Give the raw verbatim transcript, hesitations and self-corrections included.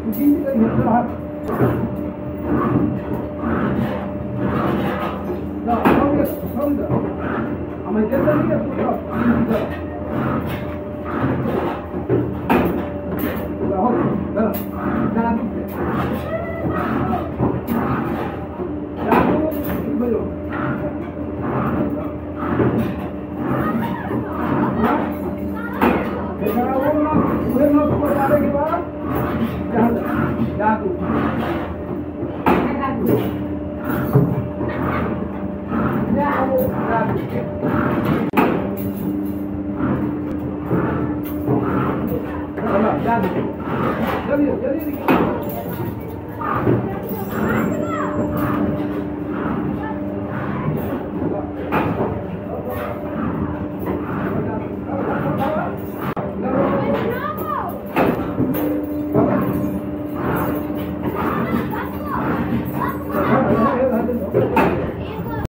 begini dari istirahat. Nah, kau lihat, kau lihat. Amai kita lihat, lihat. Dah, dah, dah tu. Dah tu, belum. Kalau orang boleh nak buat ada ke apa? Dah, dah tu. Dah tu. Dah tu. Dah tu. Dah tu. Jadi, jadi.